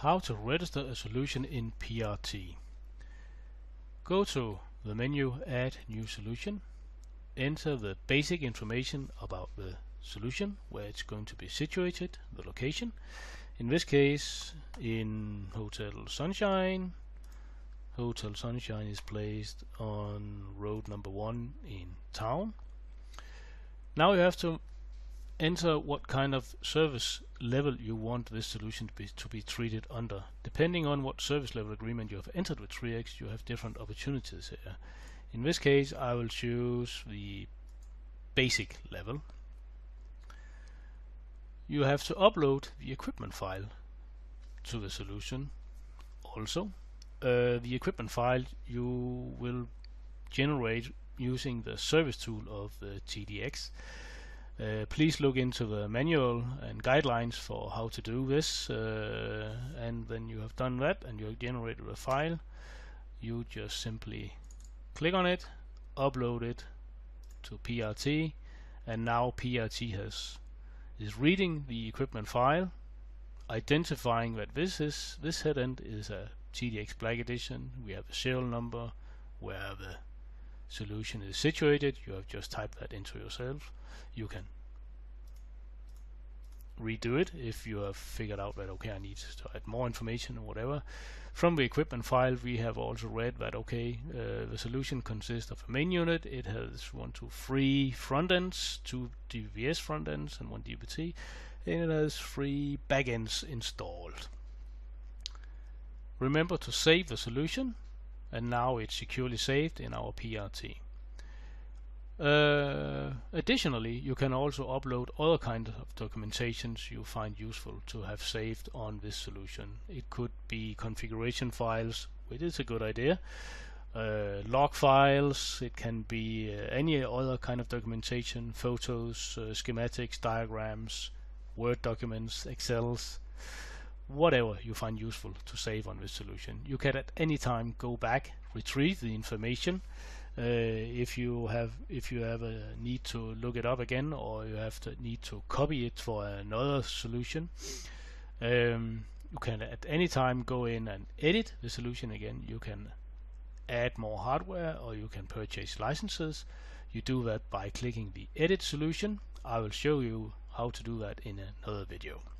How to register a solution in PRT. Go to the menu Add New Solution. Enter the basic information about the solution, where it's going to be situated, the location. In this case, in Hotel Sunshine. Hotel Sunshine is placed on road number 1 in town. Now you have to enter what kind of service level you want this solution to be treated under. Depending on what service level agreement you have entered with 3X, you have different opportunities here. In this case, I will choose the basic level. You have to upload the equipment file to the solution. Also, the equipment file you will generate using the service tool of the TDX. Please look into the manual and guidelines for how to do this, and when you have done that and you have generated a file, you just simply click on it, upload it to PRT, and now PRT is reading the equipment file, identifying that this head end is a TDX Black Edition. We have a serial number where the solution is situated. You have just typed that into yourself. You can redo it if you have figured out that okay, I need to add more information or whatever. From the equipment file, we have also read that okay, the solution consists of a main unit. It has 3 front ends, 2 DVS front ends and 1 DVT, and it has 3 back ends installed. Remember to save the solution, and now it's securely saved in our PRT. Additionally, you can also upload other kinds of documentations you find useful to have saved on this solution. It could be configuration files, which is a good idea, log files, it can be any other kind of documentation, photos, schematics, diagrams, Word documents, Excels, whatever you find useful to save on this solution. You can at any time go back, retrieve the information. If you have a need to look it up again, or you have to need to copy it for another solution, you can at any time go in and edit the solution again. You can add more hardware, or you can purchase licenses. You do that by clicking the Edit solution. I will show you how to do that in another video.